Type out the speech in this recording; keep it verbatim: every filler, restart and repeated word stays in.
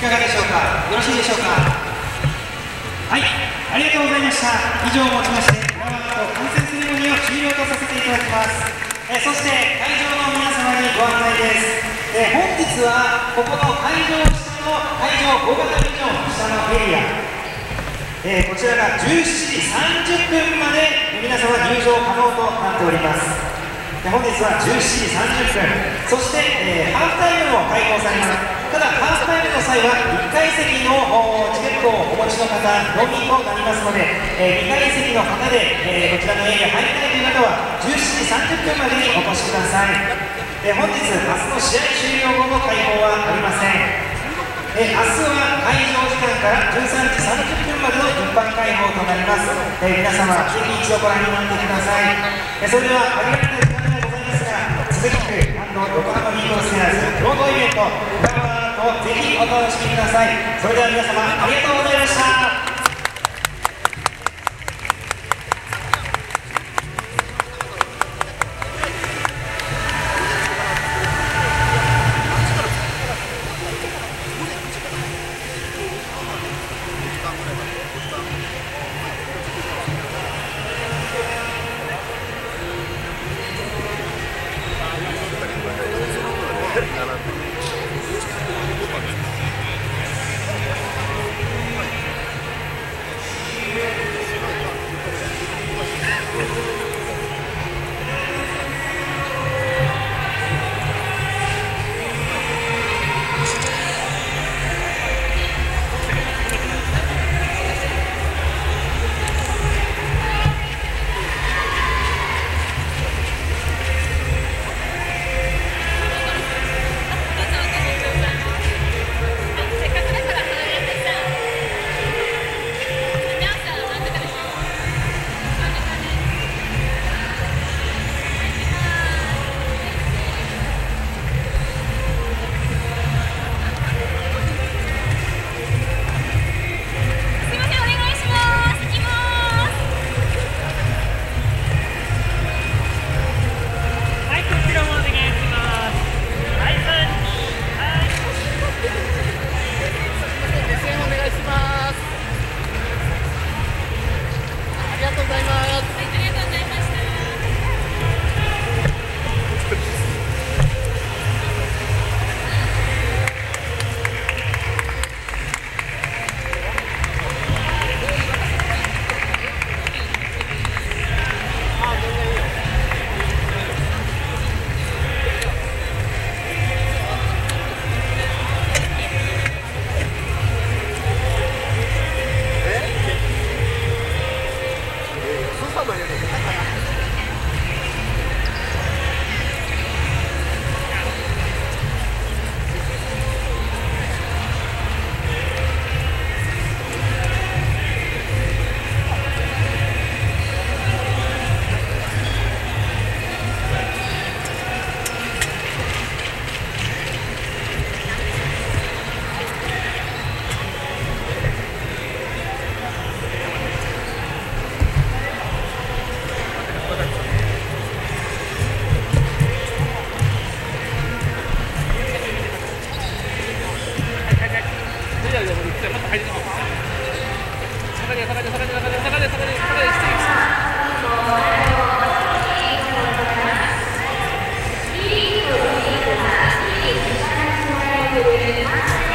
かがでしょうか。よろしいでしょうか。はい、ありがとうございました。以上をもちましてフラワーアート観戦セレモニーを終了とさせていただきます。えそして会場の皆様にご案内です。え本日はここの会場下の会場大型ビジョン下のエリア、えー、こちらがじゅうしちじさんじゅっぷんまで皆様入場可能となっております。で本日はじゅうしちじさんじゅっぷん、そして、えー、ハーフタイムも開放されます。ただハーフタイムの際はいっかい席のチケットをお持ちの方のみとなりますので、えー、にかい席の方で、えー、こちらのエリア入りたいという方はじゅうしちじさんじゅっぷんまでにお越しください。えー、本日明日の試合終了後の開放はありません。えー、明日は開場時間からじゅうさんじさんじゅっぷんまでの一般開放となります。えー、皆様ぜひ一度ご覧になってください。えー、それでは限られた時間ではございますが、続きく横浜ビートステアーズ共同イベントフラワーアートをぜひお楽しみください。それでは皆様ありがとうございました。 Thank you.